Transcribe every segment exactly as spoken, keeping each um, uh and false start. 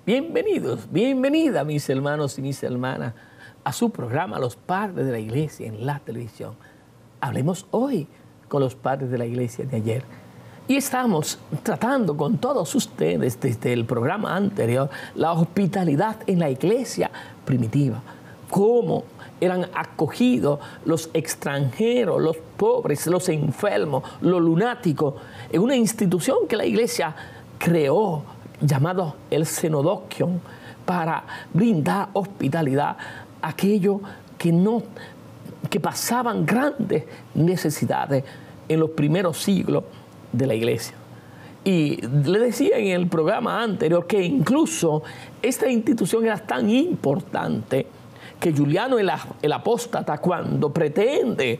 Bienvenidos, bienvenida mis hermanos y mis hermanas a su programa Los Padres de la Iglesia en la televisión. Hablemos hoy con los padres de la iglesia de ayer. Y estamos tratando con todos ustedes desde el programa anterior la hospitalidad en la iglesia primitiva. Cómo eran acogidos los extranjeros, los pobres, los enfermos, los lunáticos, en una institución que la iglesia creó, llamado el Cenodoquion, para brindar hospitalidad a aquellos que, no, que pasaban grandes necesidades en los primeros siglos de la iglesia. Y le decía en el programa anterior que incluso esta institución era tan importante que Juliano el, el apóstata, cuando pretende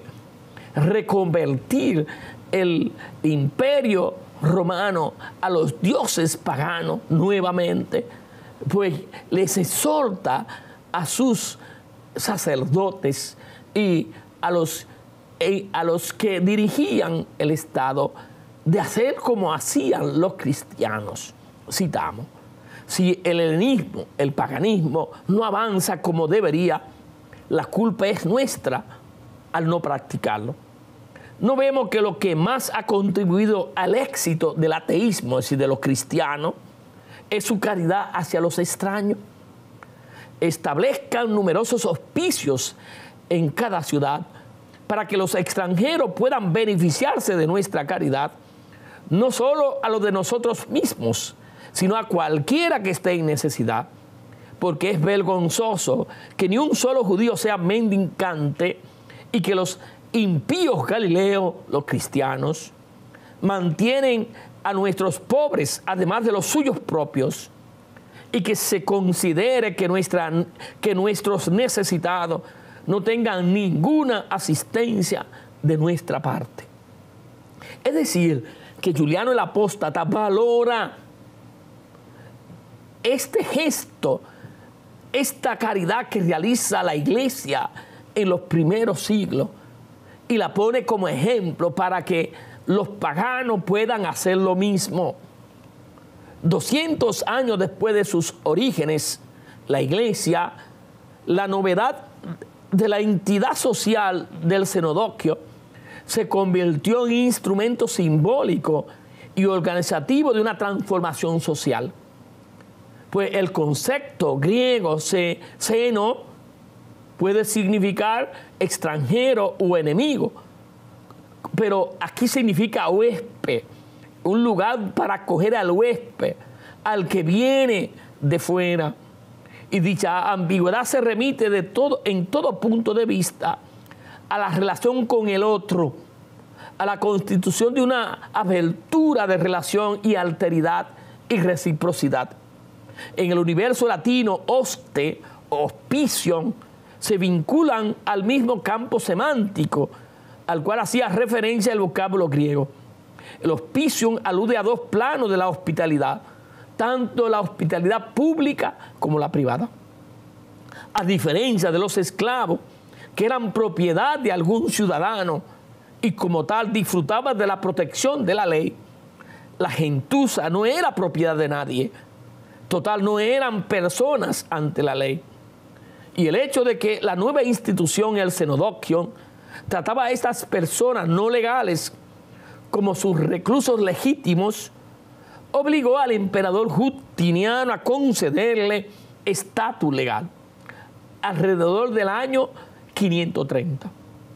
reconvertir el imperio romano a los dioses paganos nuevamente, pues les exhorta a sus sacerdotes y a los, a los que dirigían el Estado de hacer como hacían los cristianos. Citamos: si el helenismo, el paganismo, no avanza como debería, la culpa es nuestra al no practicarlo. No vemos que lo que más ha contribuido al éxito del ateísmo, es decir, de los cristianos, es su caridad hacia los extraños. Establezcan numerosos hospicios en cada ciudad para que los extranjeros puedan beneficiarse de nuestra caridad, no solo a los de nosotros mismos, sino a cualquiera que esté en necesidad, porque es vergonzoso que ni un solo judío sea mendicante y que los impíos galileos, los cristianos, mantienen a nuestros pobres, además de los suyos propios, y que se considere que, nuestra, que nuestros necesitados no tengan ninguna asistencia de nuestra parte. Es decir, que Juliano el apóstata valora este gesto, esta caridad que realiza la iglesia en los primeros siglos, y la pone como ejemplo para que los paganos puedan hacer lo mismo. doscientos años después de sus orígenes, la iglesia, la novedad de la entidad social del Cenodoquio, se convirtió en instrumento simbólico y organizativo de una transformación social. Pues el concepto griego seno puede significar extranjero o enemigo, pero aquí significa huésped, un lugar para acoger al huésped, al que viene de fuera. Y dicha ambigüedad se remite de todo, en todo punto de vista a la relación con el otro, a la constitución de una abertura de relación y alteridad y reciprocidad. En el universo latino, hoste, hospicio, se vinculan al mismo campo semántico al cual hacía referencia el vocablo griego. El hospicium alude a dos planos de la hospitalidad, tanto la hospitalidad pública como la privada. A diferencia de los esclavos, que eran propiedad de algún ciudadano y como tal disfrutaban de la protección de la ley, la gentuza no era propiedad de nadie. Total, no eran personas ante la ley. Y el hecho de que la nueva institución, el Cenodoquion, trataba a estas personas no legales como sus reclusos legítimos, obligó al emperador Justiniano a concederle estatus legal alrededor del año quinientos treinta.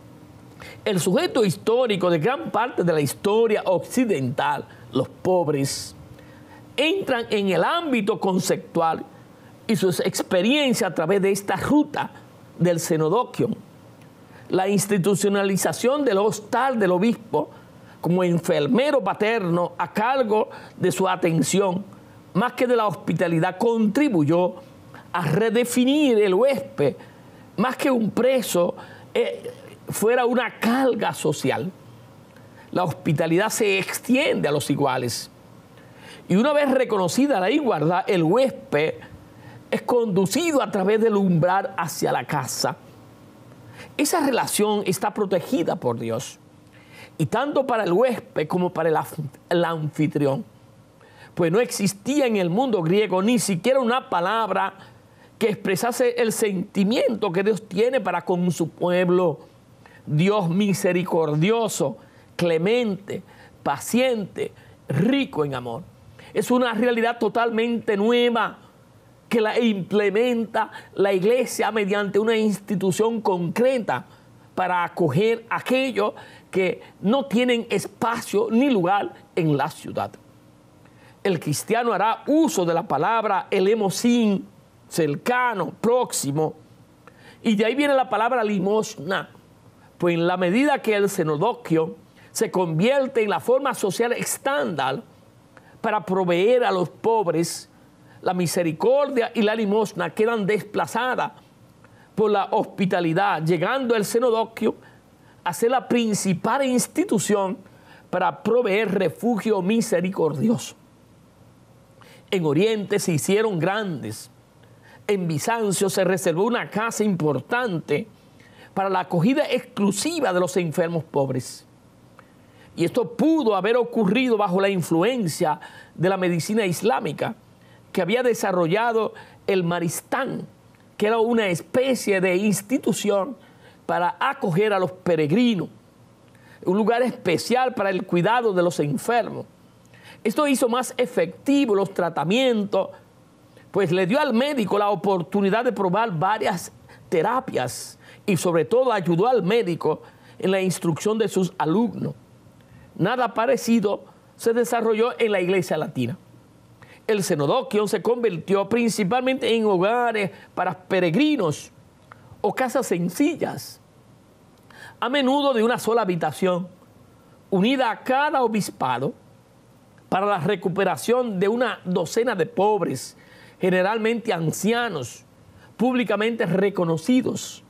El sujeto histórico de gran parte de la historia occidental, los pobres, entran en el ámbito conceptual y sus experiencias a través de esta ruta del Cenodoquion. La institucionalización del hostal del obispo como enfermero paterno a cargo de su atención, más que de la hospitalidad, contribuyó a redefinir el huésped, más que un preso, eh, fuera una carga social. La hospitalidad se extiende a los iguales. Y una vez reconocida la igualdad, el huésped es conducido a través del umbral hacia la casa. Esa relación está protegida por Dios. Y tanto para el huésped como para el, el anfitrión. pues no existía en el mundo griego ni siquiera una palabra que expresase el sentimiento que Dios tiene para con su pueblo. Dios misericordioso, clemente, paciente, rico en amor. Es una realidad totalmente nueva que la implementa la iglesia mediante una institución concreta para acoger a aquellos que no tienen espacio ni lugar en la ciudad. El cristiano hará uso de la palabra elemosín, cercano, próximo, y de ahí viene la palabra limosna, pues en la medida que el cenodoquio se convierte en la forma social estándar para proveer a los pobres, la misericordia y la limosna quedan desplazadas por la hospitalidad, llegando el cenodoquio a ser la principal institución para proveer refugio misericordioso. En Oriente se hicieron grandes. En Bizancio se reservó una casa importante para la acogida exclusiva de los enfermos pobres. Y esto pudo haber ocurrido bajo la influencia de la medicina islámica que había desarrollado el Maristán, que era una especie de institución para acoger a los peregrinos, un lugar especial para el cuidado de los enfermos. Esto hizo más efectivos los tratamientos, pues le dio al médico la oportunidad de probar varias terapias y sobre todo ayudó al médico en la instrucción de sus alumnos. Nada parecido se desarrolló en la iglesia latina. El cenodoquio se convirtió principalmente en hogares para peregrinos o casas sencillas, a menudo de una sola habitación, unida a cada obispado para la recuperación de una docena de pobres, generalmente ancianos, públicamente reconocidos.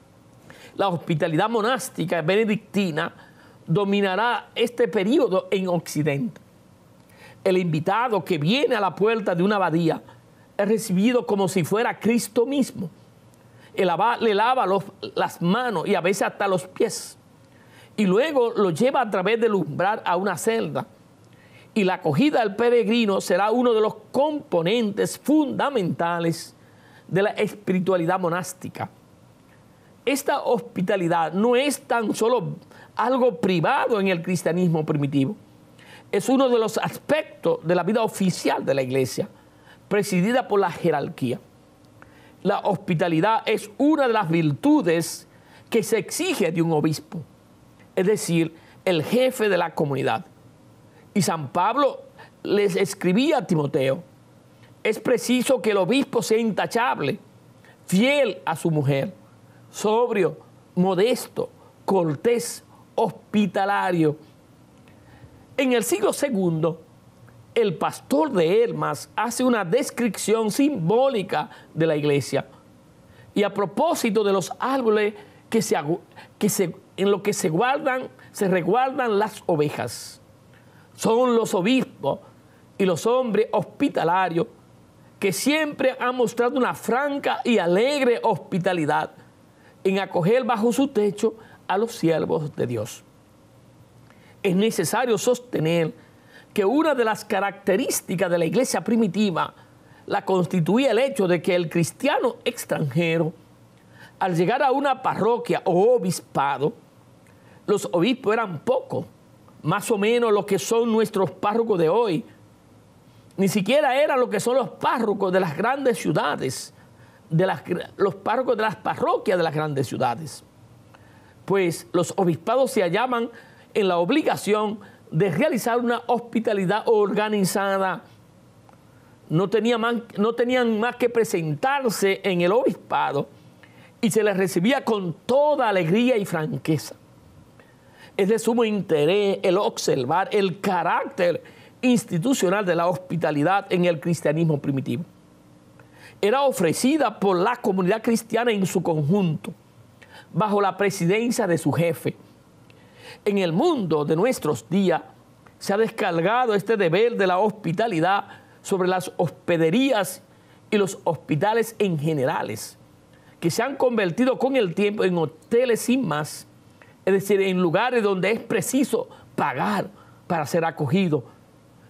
La hospitalidad monástica benedictina dominará este periodo en Occidente. El invitado que viene a la puerta de una abadía es recibido como si fuera Cristo mismo. El abad le lava los, las manos y a veces hasta los pies, y luego lo lleva a través del umbral a una celda. Y la acogida del peregrino será uno de los componentes fundamentales de la espiritualidad monástica. Esta hospitalidad no es tan solo algo privado en el cristianismo primitivo, es uno de los aspectos de la vida oficial de la iglesia, presidida por la jerarquía. La hospitalidad es una de las virtudes que se exige de un obispo, es decir, el jefe de la comunidad. Y San Pablo les escribía a Timoteo: es preciso que el obispo sea intachable, fiel a su mujer, sobrio, modesto, cortés, hospitalario. En el siglo segundo, el pastor de Hermas hace una descripción simbólica de la iglesia. Y a propósito de los árboles que se, que se, en los que se guardan, se resguardan las ovejas. Son los obispos y los hombres hospitalarios que siempre han mostrado una franca y alegre hospitalidad en acoger bajo su techo a los siervos de Dios. Es necesario sostener que una de las características de la iglesia primitiva la constituía el hecho de que el cristiano extranjero, al llegar a una parroquia o obispado, los obispos eran pocos, más o menos lo que son nuestros párrocos de hoy. Ni siquiera eran lo que son los párrocos de las grandes ciudades, de las, los párrocos de las parroquias de las grandes ciudades. Pues los obispados se hallaban en la obligación de realizar una hospitalidad organizada. No, tenía más, no tenían más que presentarse en el obispado y se les recibía con toda alegría y franqueza. Es de sumo interés el observar el carácter institucional de la hospitalidad en el cristianismo primitivo. Era ofrecida por la comunidad cristiana en su conjunto, bajo la presidencia de su jefe. En el mundo de nuestros días se ha descargado este deber de la hospitalidad sobre las hospederías y los hospitales en generales, que se han convertido con el tiempo en hoteles sin más, es decir, en lugares donde es preciso pagar para ser acogido,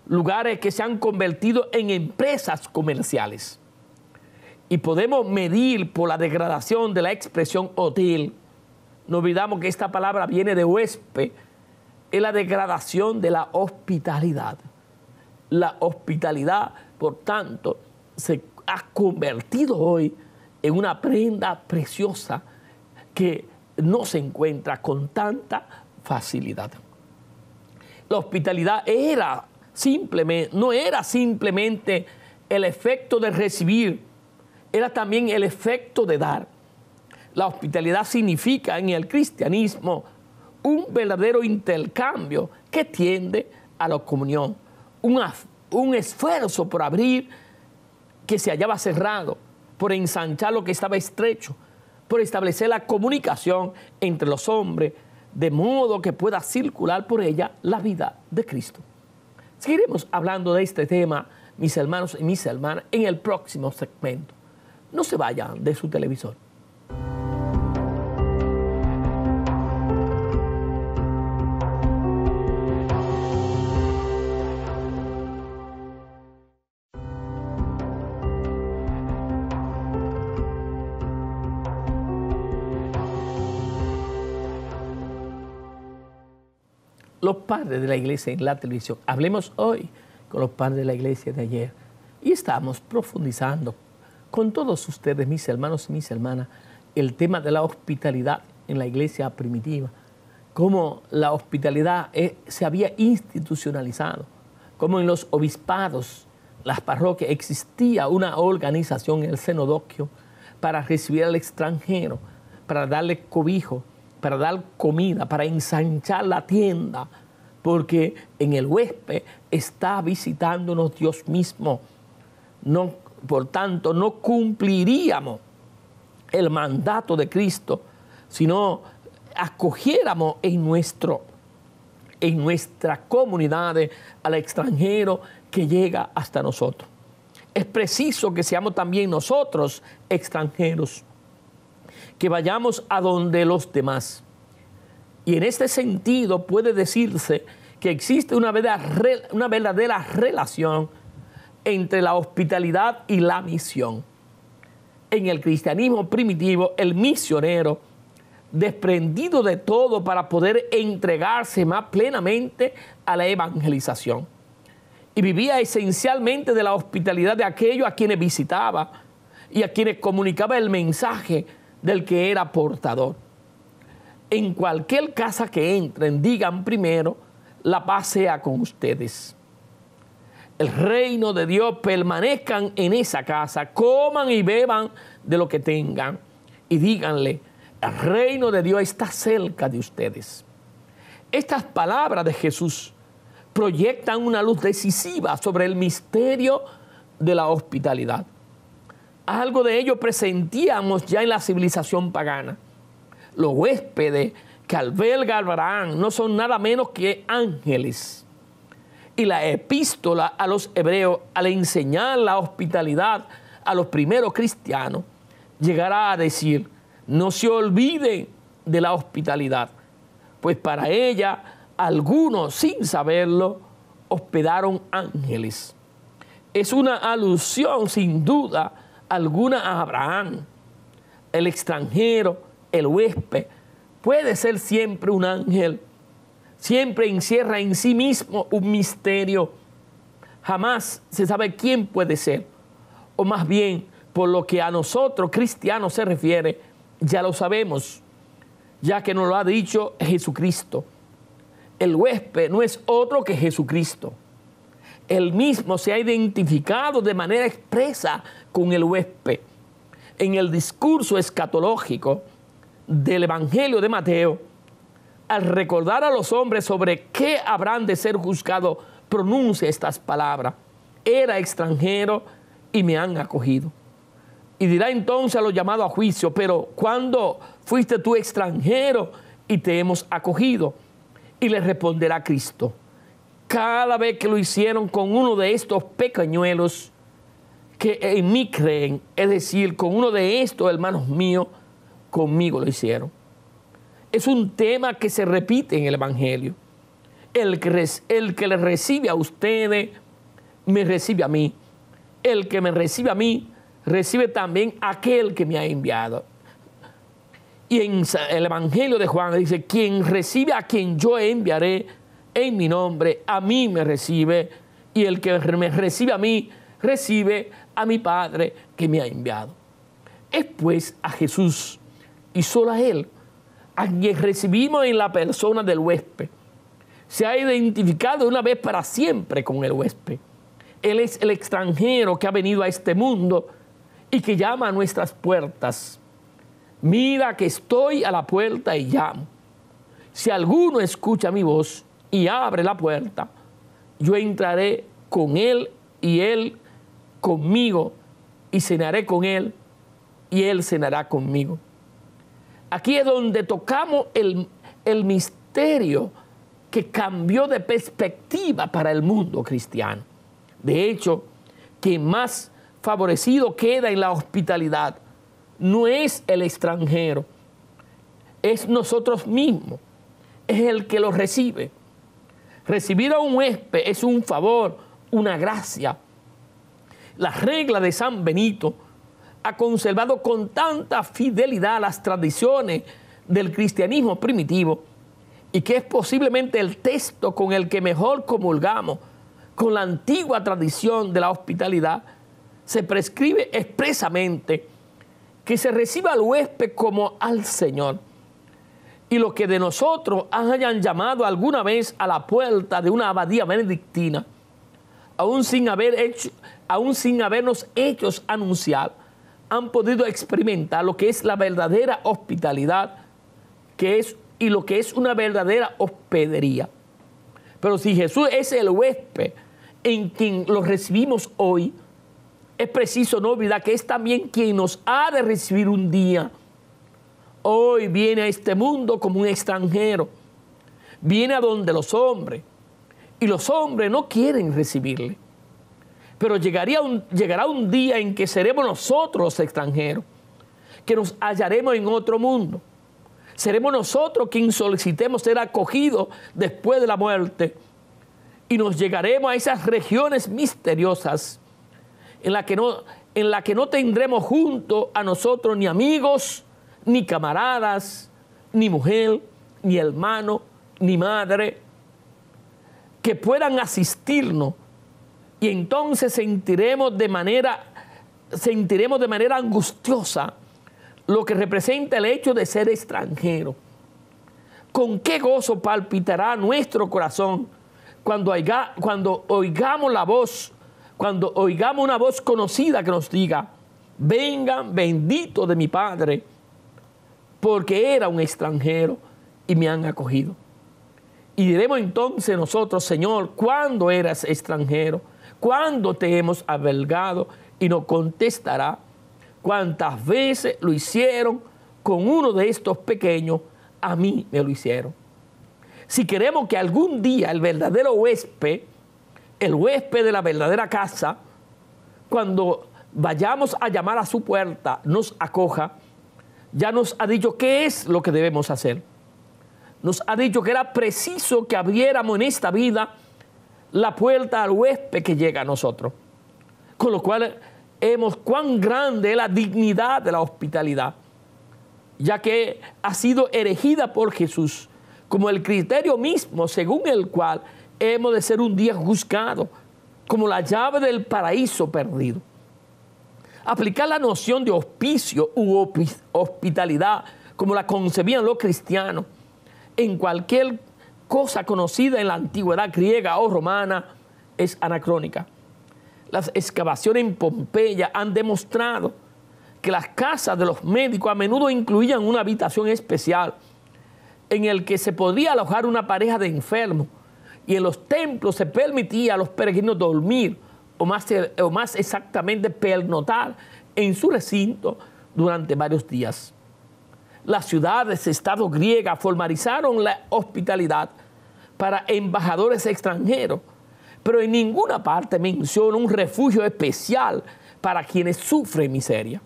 lugares que se han convertido en empresas comerciales. Y podemos medir por la degradación de la expresión hotel. No olvidamos que esta palabra viene de huésped. Es la degradación de la hospitalidad. La hospitalidad, por tanto, se ha convertido hoy en una prenda preciosa que no se encuentra con tanta facilidad. La hospitalidad era simplemente, no era simplemente el efecto de recibir, era también el efecto de dar. La hospitalidad significa en el cristianismo un verdadero intercambio que tiende a la comunión, un, un esfuerzo por abrir que se hallaba cerrado, por ensanchar lo que estaba estrecho, por establecer la comunicación entre los hombres, de modo que pueda circular por ella la vida de Cristo. Seguiremos hablando de este tema, mis hermanos y mis hermanas, en el próximo segmento. No se vayan de su televisor. Los padres de la iglesia en la televisión. Hablemos hoy con los padres de la iglesia de ayer. Y estamos profundizando con todos ustedes, mis hermanos y mis hermanas, el tema de la hospitalidad en la iglesia primitiva. Cómo la hospitalidad eh, se había institucionalizado. Cómo en los obispados, las parroquias, existía una organización en el cenodoquio para recibir al extranjero, para darle cobijo, para dar comida, para ensanchar la tienda, porque en el huésped está visitándonos Dios mismo. No, por tanto, no cumpliríamos el mandato de Cristo, sino acogiéramos en, nuestro, en nuestra comunidad al extranjero que llega hasta nosotros. Es preciso que seamos también nosotros extranjeros, que vayamos a donde los demás. Y en este sentido puede decirse que existe una verdadera, una verdadera relación entre la hospitalidad y la misión. En el cristianismo primitivo, el misionero, desprendido de todo para poder entregarse más plenamente a la evangelización, y vivía esencialmente de la hospitalidad de aquellos a quienes visitaba y a quienes comunicaba el mensaje del que era portador. En cualquier casa que entren, digan primero, la paz sea con ustedes. El reino de Dios permanezcan en esa casa, coman y beban de lo que tengan y díganle, el reino de Dios está cerca de ustedes. Estas palabras de Jesús proyectan una luz decisiva sobre el misterio de la hospitalidad. Algo de ello presentíamos ya en la civilización pagana. Los huéspedes que alberga Abraham no son nada menos que ángeles. Y la epístola a los hebreos, al enseñar la hospitalidad a los primeros cristianos, llegará a decir, no se olviden de la hospitalidad, pues para ella algunos, sin saberlo, hospedaron ángeles. Es una alusión, sin duda alguna, a Abraham. El extranjero, el huésped, puede ser siempre un ángel. Siempre encierra en sí mismo un misterio. Jamás se sabe quién puede ser. O más bien, por lo que a nosotros cristianos se refiere, ya lo sabemos, ya que nos lo ha dicho Jesucristo. El huésped no es otro que Jesucristo. Él mismo se ha identificado de manera expresa con el huésped. En el discurso escatológico del Evangelio de Mateo, al recordar a los hombres sobre qué habrán de ser juzgados, pronuncia estas palabras: era extranjero y me han acogido. Y dirá entonces a los llamados a juicio, pero ¿cuándo fuiste tú extranjero y te hemos acogido? Y le responderá Cristo: cada vez que lo hicieron con uno de estos pequeñuelos que en mí creen, es decir, con uno de estos hermanos míos, conmigo lo hicieron. Es un tema que se repite en el Evangelio. El que, res, el que le recibe a ustedes, me recibe a mí. El que me recibe a mí, recibe también a aquel que me ha enviado. Y en el Evangelio de Juan dice, quien recibe a quien yo enviaré en mi nombre, a mí me recibe. Y el que me recibe a mí, recibe a mi Padre que me ha enviado. Es pues a Jesús y solo a Él, a quien recibimos en la persona del huésped. Se ha identificado una vez para siempre con el huésped. Él es el extranjero que ha venido a este mundo y que llama a nuestras puertas. Mira que estoy a la puerta y llamo. Si alguno escucha mi voz y abre la puerta, yo entraré con él y él conmigo, y cenaré con él y él cenará conmigo. Aquí es donde tocamos el, el misterio que cambió de perspectiva para el mundo cristiano. De hecho, quien más favorecido queda en la hospitalidad no es el extranjero, es nosotros mismos, es el que lo recibe. Recibir a un huésped es un favor, una gracia. La regla de San Benito ha conservado con tanta fidelidad las tradiciones del cristianismo primitivo y que es posiblemente el texto con el que mejor comulgamos con la antigua tradición de la hospitalidad. Se prescribe expresamente que se reciba al huésped como al Señor. Y los que de nosotros hayan llamado alguna vez a la puerta de una abadía benedictina, aún sin, haber hecho, aún sin habernos hechos anunciar, han podido experimentar lo que es la verdadera hospitalidad que es, y lo que es una verdadera hospedería. Pero si Jesús es el huésped en quien lo recibimos hoy, es preciso no olvidar que es también quien nos ha de recibir un día. Hoy viene a este mundo como un extranjero. Viene a donde los hombres. Y los hombres no quieren recibirle. Pero llegaría un, llegará un día en que seremos nosotros los extranjeros, que nos hallaremos en otro mundo. Seremos nosotros quienes solicitemos ser acogidos después de la muerte. Y nos llegaremos a esas regiones misteriosas en las que no, en la que no tendremos junto a nosotros ni amigos, ni camaradas, ni mujer, ni hermano, ni madre, que puedan asistirnos. Y entonces sentiremos de manera, sentiremos de manera angustiosa lo que representa el hecho de ser extranjero. Con qué gozo palpitará nuestro corazón cuando, oiga, cuando oigamos la voz, cuando oigamos una voz conocida que nos diga, vengan bendito de mi Padre, porque era un extranjero y me han acogido. Y diremos entonces nosotros, Señor, ¿cuándo eras extranjero? ¿Cuándo te hemos albergado? Y nos contestará, ¿cuántas veces lo hicieron con uno de estos pequeños? A mí me lo hicieron. Si queremos que algún día el verdadero huésped, el huésped de la verdadera casa, cuando vayamos a llamar a su puerta, nos acoja, ya nos ha dicho qué es lo que debemos hacer. Nos ha dicho que era preciso que abriéramos en esta vida la puerta al huésped que llega a nosotros. Con lo cual vemos cuán grande es la dignidad de la hospitalidad, ya que ha sido erigida por Jesús como el criterio mismo según el cual hemos de ser un día juzgados, como la llave del paraíso perdido. Aplicar la noción de hospicio u hospitalidad como la concebían los cristianos en cualquier cosa conocida en la antigüedad griega o romana es anacrónica. Las excavaciones en Pompeya han demostrado que las casas de los médicos a menudo incluían una habitación especial en el que se podía alojar una pareja de enfermos, y en los templos se permitía a los peregrinos dormir, o más, o más exactamente pernoctar en su recinto durante varios días. Las ciudades, estados griegas formalizaron la hospitalidad para embajadores extranjeros, pero en ninguna parte menciona un refugio especial para quienes sufren miseria.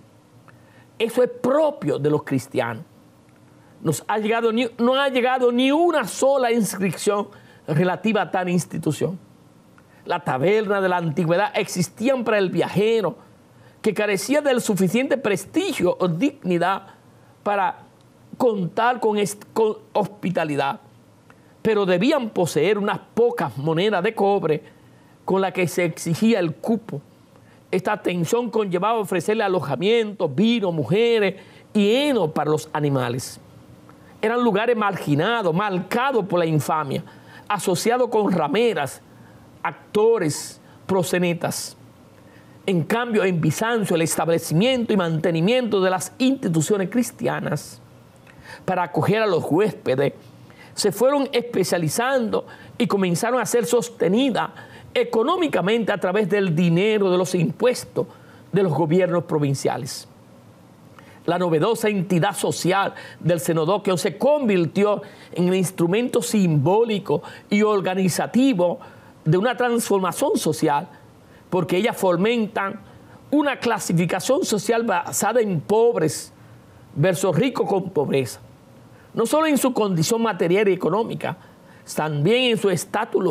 Eso es propio de los cristianos. Nos ha llegado ni, no ha llegado ni una sola inscripción relativa a tal institución. La taberna de la antigüedad existían para el viajero que carecía del suficiente prestigio o dignidad para contar con, con hospitalidad, pero debían poseer unas pocas monedas de cobre con las que se exigía el cupo. Esta atención conllevaba ofrecerle alojamiento, vino, mujeres y heno para los animales. Eran lugares marginados, marcados por la infamia, asociados con rameras, actores, prosenetas. En cambio, en Bizancio, el establecimiento y mantenimiento de las instituciones cristianas para acoger a los huéspedes se fueron especializando y comenzaron a ser sostenidas económicamente a través del dinero de los impuestos de los gobiernos provinciales. La novedosa entidad social del cenodoquio se convirtió en el instrumento simbólico y organizativo de una transformación social, porque ellas fomentan una clasificación social basada en pobres versus ricos con pobreza, no solo en su condición material y económica, también en su estatus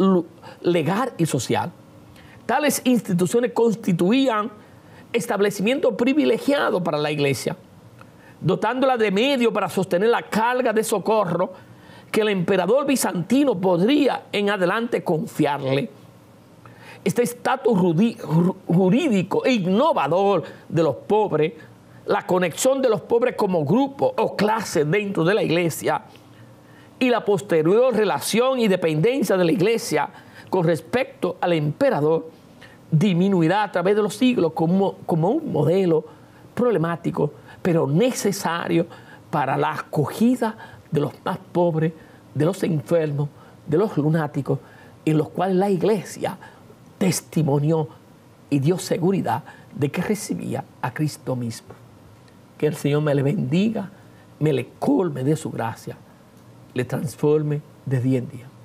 legal y social. Tales instituciones constituían establecimientos privilegiados para la iglesia, dotándola de medios para sostener la carga de socorro que el emperador bizantino podría en adelante confiarle. Este estatus jurídico e innovador de los pobres, la conexión de los pobres como grupo o clase dentro de la iglesia y la posterior relación y dependencia de la iglesia con respecto al emperador disminuirá a través de los siglos como, como un modelo problemático, pero necesario para la acogida de los más pobres, de los enfermos, de los lunáticos, en los cuales la iglesia testimonió y dio seguridad de que recibía a Cristo mismo. Que el Señor me le bendiga, me le colme de su gracia, le transforme de día en día.